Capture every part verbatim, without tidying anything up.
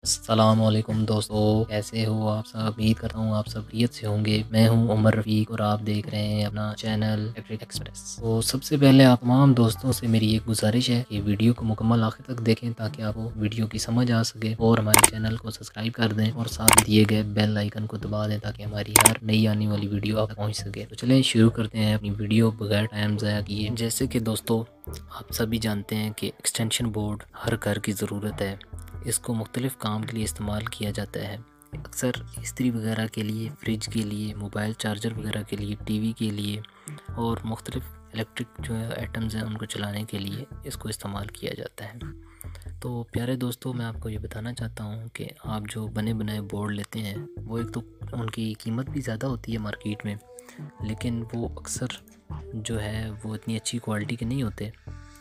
अस्सलामुअलैकुम दोस्तों, कैसे हो आप सब। उम्मीद करता हूँ आप सब खैरियत से होंगे। मैं हूँ उमर रफ़ीक और आप देख रहे हैं अपना चैनल इलेक्ट्रिक एक्सप्रेस। तो सबसे पहले आप तमाम दोस्तों से मेरी एक गुजारिश है कि वीडियो को मुकम्मल आखिर तक देखें ताकि आपको वीडियो की समझ आ सके, और हमारे चैनल को सब्सक्राइब कर दें और साथ दिए गए बेल आइकन को दबा दें ताकि हमारी हर नई आने वाली वीडियो आप तक पहुँच सके। तो चलें शुरू करते हैं अपनी वीडियो बगैर टाइम ज़ाया किए। जैसे कि दोस्तों आप सभी जानते हैं कि एक्सटेंशन बोर्ड हर घर की ज़रूरत है। इसको मुख्तलिफ़ काम के लिए इस्तेमाल किया जाता है, अक्सर इस्त्री वगैरह के लिए, फ्रिज के लिए, मोबाइल चार्जर वगैरह के लिए, टीवी के लिए और मुख्तलिफ़ इलेक्ट्रिक जो है आइटम्स हैं उनको चलाने के लिए इसको इस्तेमाल किया जाता है। तो प्यारे दोस्तों, मैं आपको ये बताना चाहता हूँ कि आप जो बने बनाए बोर्ड लेते हैं वो एक तो उनकी कीमत भी ज़्यादा होती है मार्केट में, लेकिन वो अक्सर जो है वो इतनी अच्छी क्वालिटी के नहीं होते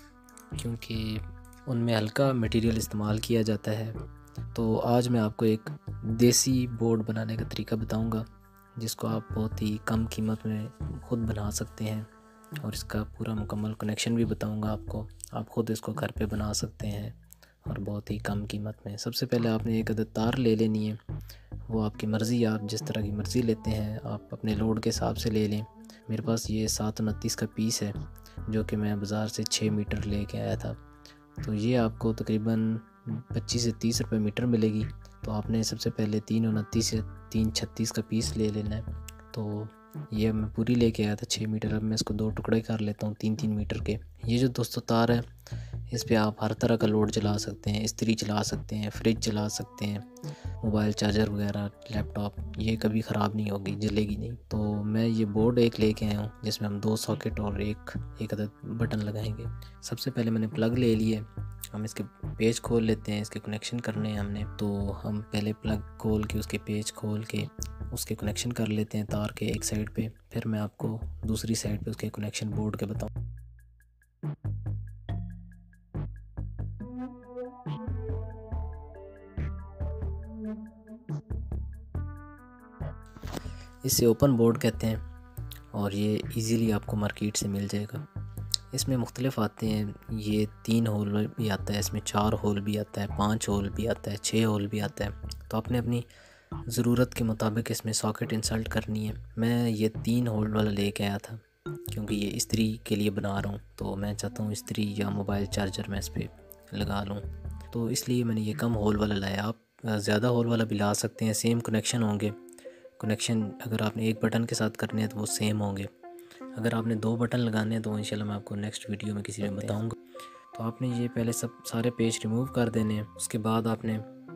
क्योंकि उनमें हल्का मटेरियल इस्तेमाल किया जाता है। तो आज मैं आपको एक देसी बोर्ड बनाने का तरीका बताऊंगा जिसको आप बहुत ही कम कीमत में ख़ुद बना सकते हैं, और इसका पूरा मुकम्मल कनेक्शन भी बताऊंगा आपको। आप ख़ुद इसको घर पे बना सकते हैं और बहुत ही कम कीमत में। सबसे पहले आपने एक अदद तार ले लेनी है, वो आपकी मर्ज़ी, आप जिस तरह की मर्ज़ी लेते हैं आप अपने लोड के हिसाब से ले लें। मेरे पास ये सात उनतीस का पीस है जो कि मैं बाज़ार से छः मीटर ले कर आया था। तो ये आपको तकरीबन पच्चीस से तीस रुपए मीटर मिलेगी। तो आपने सबसे पहले तीन उनतीस या तीन छत्तीस का पीस ले लेना है। तो ये मैं पूरी लेके आया था छः मीटर। अब मैं इसको दो टुकड़े कर लेता हूँ तीन तीन मीटर के। ये जो दोस्तों तार है इस पे आप हर तरह का लोड चला सकते हैं, इस्त्री चला सकते हैं, फ्रिज चला सकते हैं, मोबाइल चार्जर वगैरह, लैपटॉप, ये कभी ख़राब नहीं होगी, जलेगी नहीं। तो मैं ये बोर्ड एक लेके आया हूँ जिसमें हम दो सॉकेट और एक एक अदद बटन लगाएंगे। सबसे पहले मैंने प्लग ले लिए, हम इसके पेज खोल लेते हैं, इसके कनेक्शन करने हैं हमने। तो हम पहले प्लग खोल के उसके पेज खोल के उसके कनेक्शन कर लेते हैं तार के एक साइड पे, फिर मैं आपको दूसरी साइड पे उसके कनेक्शन बोर्ड के बताऊँ। इसे ओपन बोर्ड कहते हैं और ये इजीली आपको मार्केट से मिल जाएगा। इसमें मुख्तलिफ आते हैं, ये तीन होल भी आता है, इसमें चार होल भी आता है, पाँच होल भी आता है, छः होल भी आता है। तो आपने अपनी ज़रूरत के मुताबिक इसमें सॉकेट इंसर्ट करनी है। मैं ये तीन होल वाला लेके आया था क्योंकि ये इस्त्री के लिए बना रहा हूँ, तो मैं चाहता हूँ इस्त्री या मोबाइल चार्जर मैं इस पर लगा लूँ, तो इसलिए मैंने ये कम होल वाला लाया। आप ज़्यादा होल वाला भी ला सकते हैं, सेम कनेक्शन होंगे। कनेक्शन अगर आपने एक बटन के साथ करने हैं तो वो सेम होंगे, अगर आपने दो बटन लगाने हैं तो इंशाल्लाह मैं आपको नेक्स्ट वीडियो में किसी में बताऊंगा। तो आपने ये पहले सब सारे पेज रिमूव कर देने हैं। उसके बाद आपने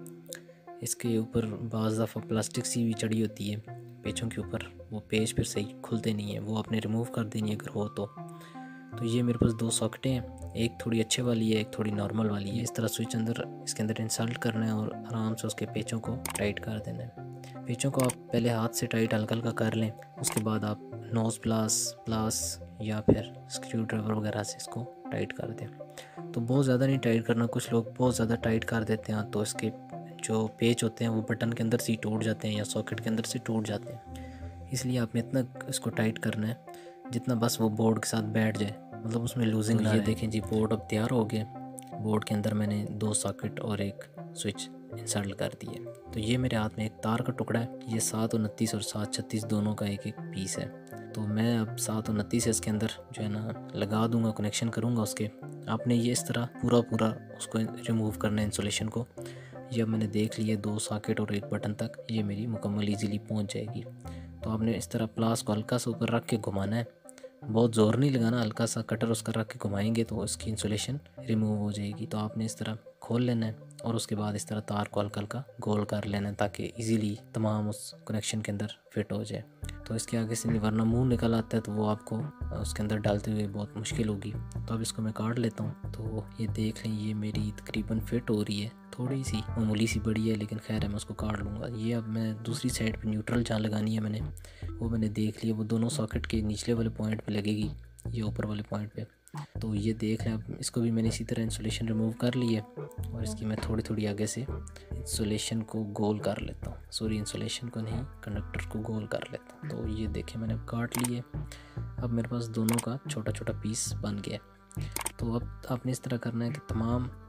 इसके ऊपर बाज़ दफ़ा प्लास्टिक सी भी चढ़ी होती है पेजों के ऊपर, वो पेज फिर सही खुलते नहीं है, वो आपने रिमूव कर देनी है अगर हो तो। तो ये मेरे पास दो सॉकेटें हैं, एक थोड़ी अच्छे वाली है, एक थोड़ी नॉर्मल वाली है। इस तरह स्विच अंदर इसके अंदर इंसर्ट करना है और आराम से उसके पेचों को टाइट कर देना है। पेचों को आप पहले हाथ से टाइट हल्का हल्का कर लें, उसके बाद आप नोज़ प्लास प्लास या फिर स्क्रू ड्राइवर वगैरह से इसको टाइट कर दें। तो बहुत ज़्यादा नहीं टाइट करना, कुछ लोग बहुत ज़्यादा टाइट कर देते हैं तो इसके जो पेच होते हैं वो बटन के अंदर से ही टूट जाते हैं या सॉकेट के अंदर से टूट जाते हैं। इसलिए आपने इतना इसको टाइट करना है जितना बस वो बोर्ड के साथ बैठ जाए, मतलब उसमें लूजिंग ना रहे। ये देखें जी, बोर्ड अब तैयार हो गया। बोर्ड के अंदर मैंने दो सॉकेट और एक स्विच इंसर्ट कर दिए। तो ये मेरे हाथ में एक तार का टुकड़ा है, ये सात उनतीस और सात छत्तीस दोनों का एक एक पीस है। तो मैं अब सात उनतीस इसके अंदर जो है ना लगा दूंगा, कनेक्शन करूंगा उसके। आपने ये इस तरह पूरा पूरा उसको रिमूव करना है इंसुलेशन को। ये अब मैंने देख लिया दो सॉकेट और एक बटन तक, ये मेरी मुकम्मल इजीली पहुंच जाएगी। तो आपने इस तरह प्लास को हल्का सा ऊपर रख के घुमाना है, बहुत ज़ोर नहीं लगाना, हल्का सा कटर उसका रख के घुमाएंगे तो उसकी इंसुलेशन रिमूव हो जाएगी। तो आपने इस तरह खोल लेना है और उसके बाद इस तरह तार को हल्का हल्का गोल कर लेना है ताकि इजीली तमाम उस कनेक्शन के अंदर फिट हो जाए। तो इसके आगे से वरना मुंह निकल आता है तो वो आपको उसके अंदर डालते हुए बहुत मुश्किल होगी। तो अब इसको मैं काट लेता हूँ। तो ये देख लें, ये मेरी तकरीबन फिट हो रही है, थोड़ी सी मामूली सी बड़ी है लेकिन खैर है, मैं उसको काट लूँगा। ये अब मैं दूसरी साइड पे न्यूट्रल जहाँ लगानी है मैंने वो मैंने देख लिया, वो दोनों सॉकेट के निचले वाले पॉइंट पे लगेगी, ये ऊपर वाले पॉइंट पे। तो ये देख लें, अब इसको भी मैंने इसी तरह इंसुलेशन रिमूव कर ली है और इसकी मैं थोड़ी थोड़ी आगे से इंसुलेशन को गोल कर लेता हूँ, सॉरी इंसुलेशन को नहीं, कंडक्टर को गोल कर लेता हूँ। तो ये देखें मैंने काट लिए। अब मेरे पास दोनों का छोटा छोटा पीस बन गया। तो अब आपने इस तरह करना है कि तमाम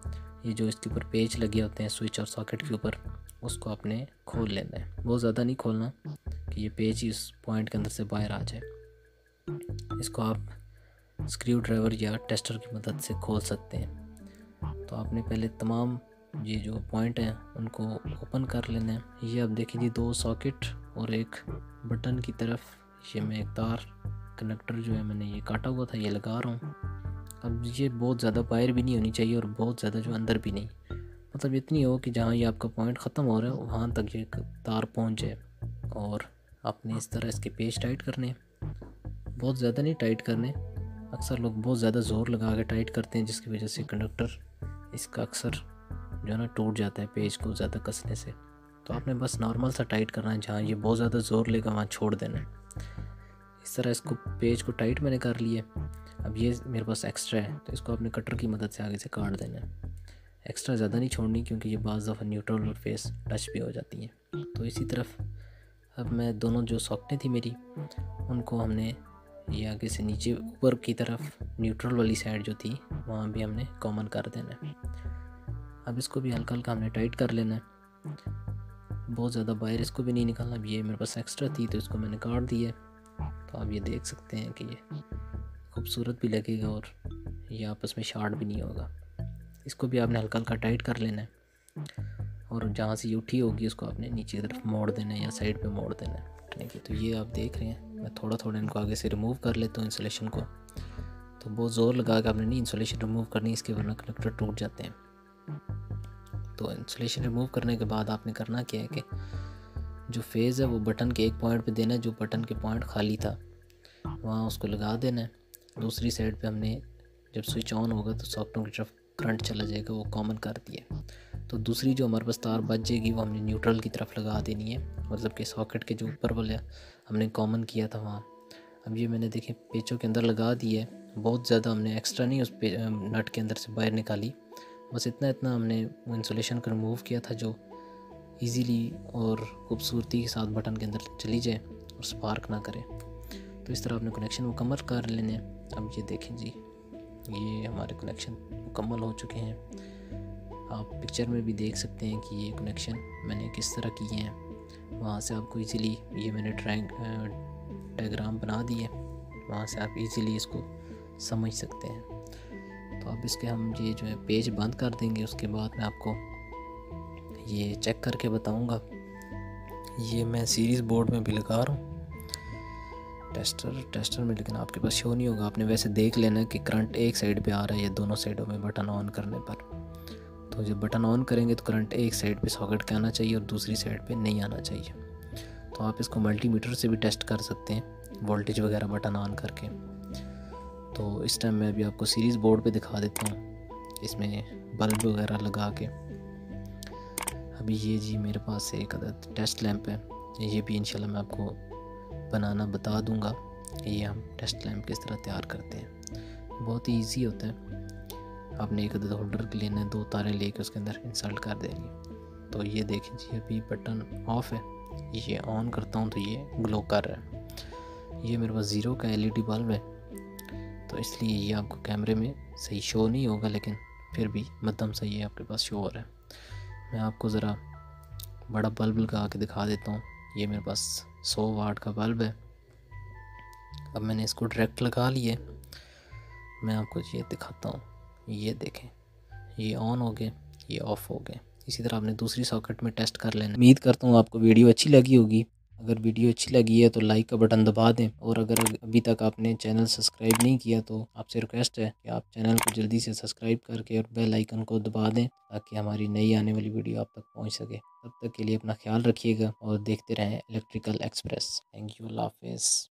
ये जो इसके ऊपर पेच लगे होते हैं स्विच और सॉकेट के ऊपर, उसको आपने खोल लेना है। बहुत ज़्यादा नहीं खोलना कि ये पेच ही उस पॉइंट के अंदर से बाहर आ जाए। इसको आप स्क्रू ड्राइवर या टेस्टर की मदद से खोल सकते हैं। तो आपने पहले तमाम ये जो पॉइंट हैं उनको ओपन कर लेना है। ये आप देखिए जी, दो सॉकेट और एक बटन की तरफ ये मैं एक तार कनेक्टर जो है मैंने ये काटा हुआ था, ये लगा रहा हूँ। अब ये बहुत ज़्यादा बाहर भी नहीं होनी चाहिए और बहुत ज़्यादा जो अंदर भी नहीं, मतलब इतनी हो कि जहाँ ये आपका पॉइंट ख़त्म हो रहा है वहाँ तक ये तार पहुँच जाए। और आपने इस तरह इसके पेच टाइट करने, बहुत ज़्यादा नहीं टाइट करने। अक्सर लोग बहुत ज़्यादा ज़ोर लगा के टाइट करते हैं, जिसकी वजह से कंडक्टर इसका अक्सर जो है ना टूट जाता है पेच को ज़्यादा कसने से। तो आपने बस नॉर्मल सा टाइट करना है, जहाँ ये बहुत ज़्यादा ज़ोर लेगा वहाँ छोड़ देना है। इस तरह इसको पेच को टाइट मैंने कर लिया। अब ये मेरे पास एक्स्ट्रा है तो इसको अपने कटर की मदद से आगे से काट देना है। एक्स्ट्रा ज़्यादा नहीं छोड़नी, क्योंकि ये बाज़ दफ़ा न्यूट्रल और फेस टच भी हो जाती हैं। तो इसी तरफ अब मैं दोनों जो सॉकेटें थी मेरी उनको हमने ये आगे से नीचे ऊपर की तरफ न्यूट्रल वाली साइड जो थी वहाँ भी हमने कॉमन कर देना है। अब इसको भी हल्का हल्का हमने टाइट कर लेना है, बहुत ज़्यादा बाहर इसको भी नहीं निकालना। अब ये मेरे पास एक्स्ट्रा थी तो इसको मैंने काट दिया। तो आप ये देख सकते हैं कि ये खूबसूरत भी लगेगा और ये आपस में शार्ट भी नहीं होगा। इसको भी आपने हल्का हल्का टाइट कर लेना है और जहाँ से ये उठी होगी उसको आपने नीचे की तरफ मोड़ देना है या साइड पे मोड़ देना है उठने की। तो ये आप देख रहे हैं, मैं थोड़ा थोड़ा इनको आगे से रिमूव कर लेता हूँ इंसुलेशन को। तो बहुत ज़ोर लगा के आपने नहीं इंसुलेशन रिमूव करनी, इसके वरना कनेक्टर टूट जाते हैं। तो इंसुलेशन रिमूव करने के बाद आपने करना क्या है कि जो फेज़ है वो बटन के एक पॉइंट पे देना है, जो बटन के पॉइंट खाली था वहाँ उसको लगा देना है। दूसरी साइड पे हमने जब स्विच ऑन होगा तो सॉकेटों की तरफ करंट चला जाएगा, वो कॉमन कर दिया। तो दूसरी जो हमारे पास तार बच जाएगी वो हमने न्यूट्रल की तरफ लगा देनी है, मतलब कि सॉकेट के जो ऊपर वाले हमने कॉमन किया था वहाँ। अब ये मैंने देखे पेचों के अंदर लगा दी है, बहुत ज़्यादा हमने एक्स्ट्रा नहीं उस पे नट के अंदर से बाहर निकाली, बस इतना इतना हमने वो इंसुलेशन को रिमूव किया था जो इजीली और खूबसूरती के साथ बटन के अंदर चली जाए और स्पार्क ना करे। तो इस तरह आपने कनेक्शन मुकम्मल कर लेने। अब ये देखें जी, ये हमारे कनेक्शन मुकम्मल हो चुके हैं। आप पिक्चर में भी देख सकते हैं कि ये कनेक्शन मैंने किस तरह किए हैं। वहाँ से आपको इजीली ये मैंने ड्राइंग डायग्राम बना दिए, वहाँ से आप इजीली इसको समझ सकते हैं। तो अब इसके हम ये जो है पेज बंद कर देंगे, उसके बाद मैं आपको ये चेक करके बताऊंगा। ये मैं सीरीज़ बोर्ड में भी लगा रहा हूँ टेस्टर टेस्टर में, लेकिन आपके पास शो नहीं होगा। आपने वैसे देख लेना कि करंट एक साइड पे आ रहा है या दोनों साइडों में बटन ऑन करने पर। तो जब बटन ऑन करेंगे तो करंट एक साइड पे सॉकेट के आना चाहिए और दूसरी साइड पे नहीं आना चाहिए। तो आप इसको मल्टीमीटर से भी टेस्ट कर सकते हैं, वोल्टेज वगैरह बटन ऑन करके। तो इस टाइम मैं अभी आपको सीरीज़ बोर्ड पे दिखा देता हूँ, इसमें बल्ब वगैरह लगा के। अभी ये जी मेरे पास एक अदद टेस्ट लैंप है, ये भी इंशाल्लाह मैं आपको बनाना बता दूंगा कि ये हम टेस्ट लैंप किस तरह तैयार करते हैं। बहुत ही ईजी होता है। आपने एक अदद होल्डर लेना है, दो तारें लेके उसके अंदर इंसर्ट कर देनी। तो ये देखें जी, अभी बटन ऑफ है, ये ऑन करता हूँ तो ये ग्लो कर रहा है। ये मेरे पास ज़ीरो का एलईडी बल्ब है, तो इसलिए ये आपको कैमरे में सही शो नहीं होगा, लेकिन फिर भी मध्यम सही है आपके पास शो हो रहा है। मैं आपको ज़रा बड़ा बल्ब लगा के दिखा देता हूँ। ये मेरे पास सौ वाट का बल्ब है। अब मैंने इसको डायरेक्ट लगा लिया, मैं आपको ये दिखाता हूँ। ये देखें, ये ऑन हो गए, ये ऑफ़ हो गए। इसी तरह आपने दूसरी सॉकेट में टेस्ट कर लेना। उम्मीद करता हूँ आपको वीडियो अच्छी लगी होगी। अगर वीडियो अच्छी लगी है तो लाइक का बटन दबा दें, और अगर अभी तक आपने चैनल सब्सक्राइब नहीं किया तो आपसे रिक्वेस्ट है कि आप चैनल को जल्दी से सब्सक्राइब करके और बेल आइकन को दबा दें, ताकि हमारी नई आने वाली वीडियो आप तक पहुंच सके। तब तक के लिए अपना ख्याल रखिएगा और देखते रहें इलेक्ट्रिकल एक्सप्रेस। थैंक यू, अल्लाह हाफिज़।